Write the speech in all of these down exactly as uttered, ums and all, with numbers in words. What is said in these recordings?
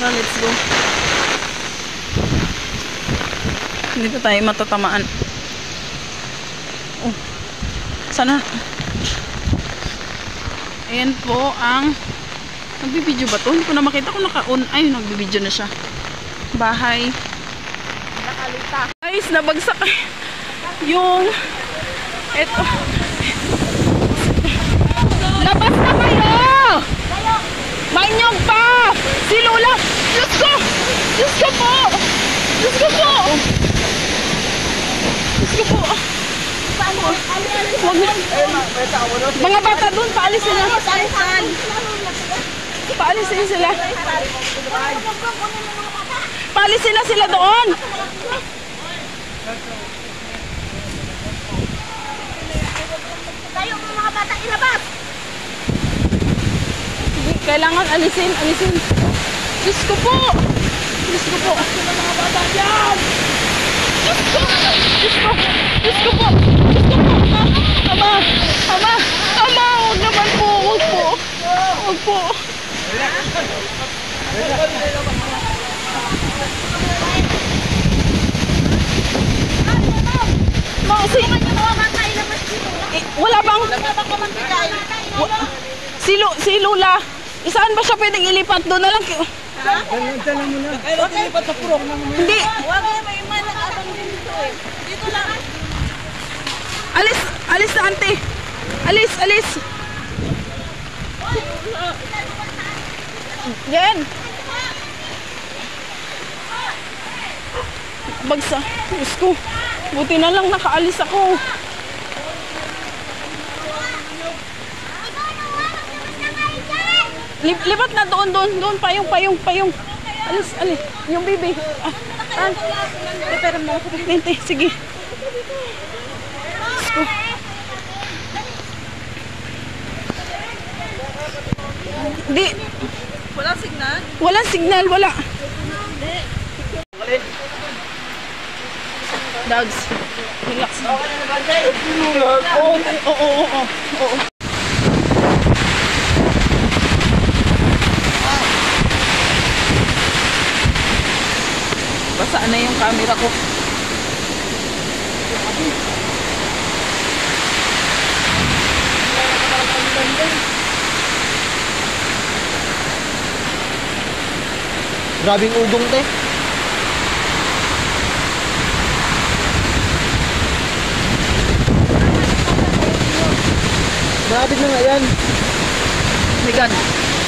Tara, let's go. Hindi pa tayo matatamaan. Oh. Sana. Ayan po ang nagbibideo ba to? Hindi ko na makita kung naka-on. Ay, nagbibideo na siya. Bahay. Nakalita. Guys, nabagsak yung eto. Labas na kayo! Manyog pa! Si Lola! Diyos ko! Diyos ko po! Diyos ko po! Diyos ko po! Huwag na. Mga bata doon, paalisin na. Paalisin sila. Paalisin na sila doon. Tayo mga bata, ilabas! Kailangan alisin, alisin. Diyos ko po! Diyos ko po! Mga bata dyan! Diyos ko! Diyos ko! Diyos ko po! Diyos ko po! Ama! Ama! Ama! Huwag naman po! Huwag po! Huwag po! Ma, si... Eh, wala bang... Si, Lu si Lula, isaan ba siya pwedeng ilipat? Doon na lang. Ha? Dala mo na. Ay, huwag ilipat sa purok. Hindi. Huwag na may imanang abang dito eh. Dito lang. Alis, alis na ante. Alis, alis. Yan. Bagsa. Diyos ko. Buti na lang nakaalis ako. Lip lipat na doon, doon, doon. Payong, payong, payong. Alis, alis. Yung baby. Ah, ah. Pero mo. Lente, sige. Diyos ko. Di. Walang signal? Walang signal, wala. Dogs. Relax. Oo, oo, oo, oo. Basaan na yung camera ko. Grabing ugong, te. Grabe na nga yan. Oh my God.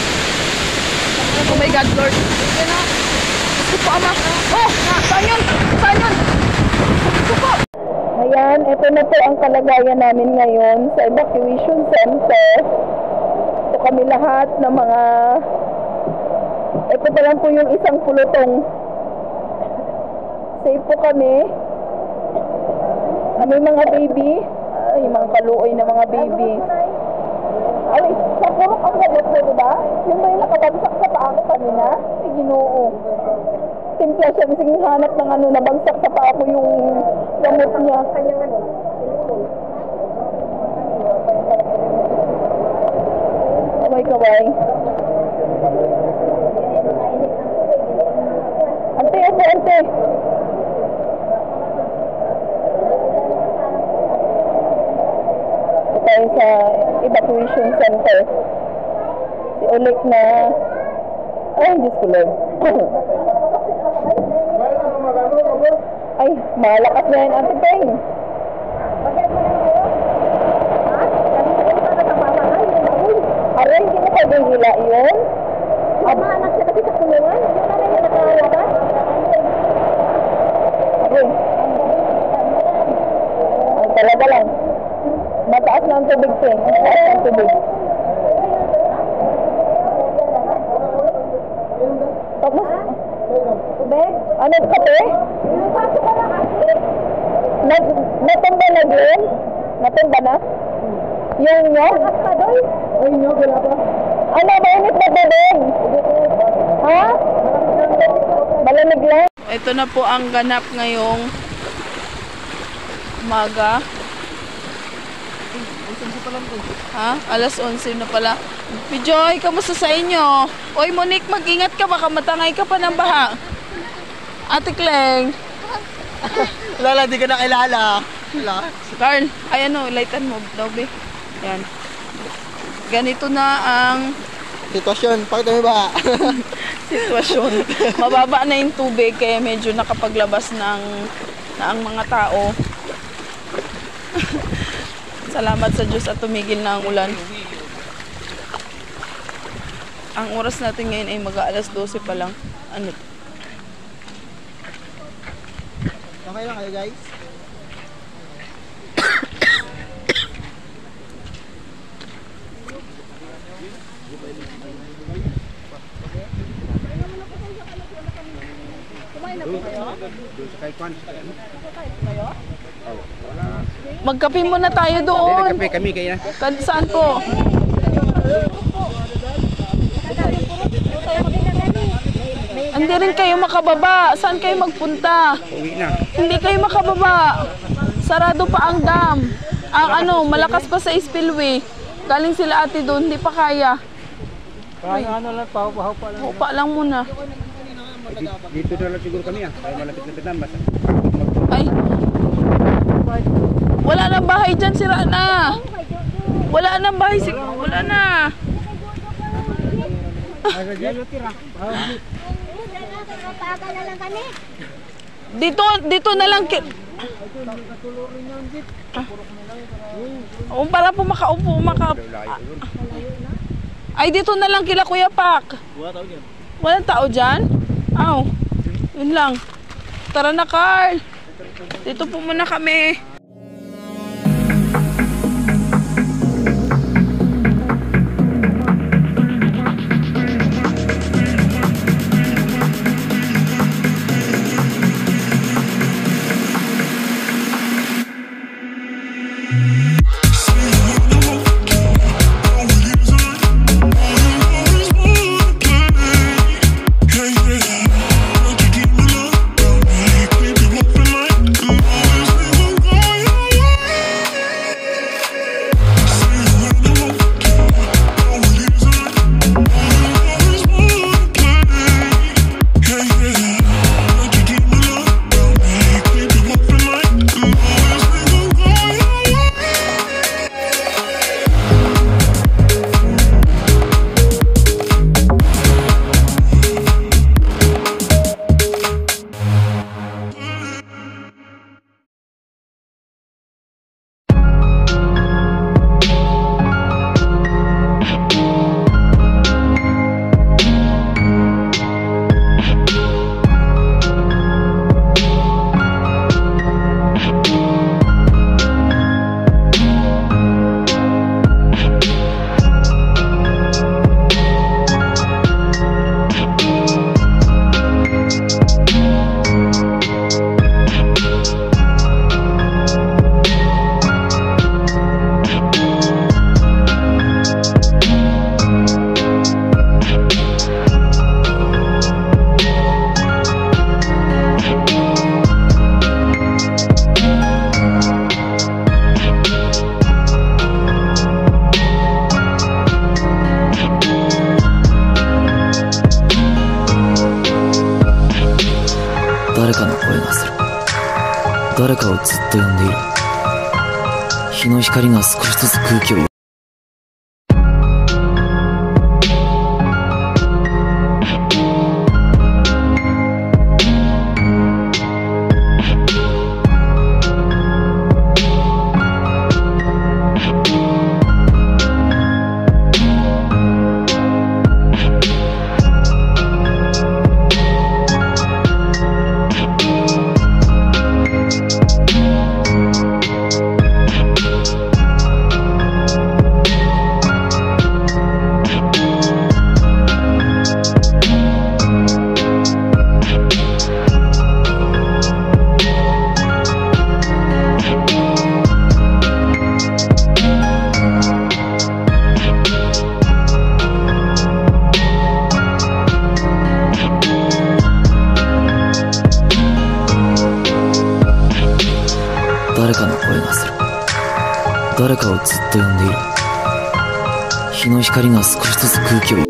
Oh my God, Lord. Gusto po, Ama. Oh, saan yun? Saan yun? Gusto po. Ayan, ito na po ang kalagayan namin ngayon sa evacuation center. Ito kami lahat ng mga... Ito pa lang po yung isang pulutong. Safe po kami. Kami mga baby. Ay, mga kaluoy na mga baby. Ay, sa purok ang gamot mo, diba? Yung ba yung nakabagsak sa paa ko kanina? Ay, Ginoo. Timpla siya, kasi hanap ng ano, nabagsak sa paa ko yung gamot niya. Kanyang ano? Kaway, kaway. Ante, ante, ante. Tayo sa evacuation center. Si Olik na... Ay, Diyos ko Lord. Ay, malakas na yan, Ate Peng. Aray, hindi na pwedeng hila yun. Mahanap siya kasi sa kulungan. Yung nanay niya nakawabas. Aray. Ay, talaga lang. Mataas na ang tubig, te. Mataas na ang tubig. Tapos, tubig? Ano, kape? Nat natumba na din? Natumba na? Yung nyo? Ay, nyo, wala pa. Ano, mainit na tubig? Ha? Malamig lang? Ito na po ang ganap ngayong umaga. onse pa lang to. Ha? alas onse na pala. Pijoy, kamusta sa inyo? Oy, Monique, mag-ingat ka. Baka matangay ka pa ng baha. Ate Kleng. Lala, di ka na kilala. Wala. Carl, ay ano, lightan mo. Daw, be. Yan. Ganito na ang Sitwasyon, pakita mo ba? sitwasyon. Mababa na yung tubig kaya medyo nakapaglabas ng na ang mga tao. Salamat sa Diyos at tumigil na ang ulan. Ang oras natin ngayon ay mag-aalas dose pa lang. Ano? Okay lang kayo guys? Magkape muna tayo doon. Kape kami kaya. Kan- Saan po? Hindi rin kayo makababa. Saan kayo magpunta? Uwi na. Hindi kayo makababa. Sarado pa ang dam. Ang ano, malakas pa sa spillway. Galing sila ate doon, hindi pa kaya. Kaya ano lang, pahaw-pahaw pa lang. Upa lang muna. Dito na lang siguro kami ah. Kaya malapit-lapit na. Basta. Ay. Wala nang bahay dyan, sira na. Wala nang bahay, si wala na. Dito, dito na lang. ki- Ah. O, para po makaupo, maka... Ay, dito na lang kila Kuya Pak. Walang tao dyan? Aw, yun lang. Tara na, Carl. Dito po muna kami. 誰かをずっと呼んでいる。日の光が少しずつ空気を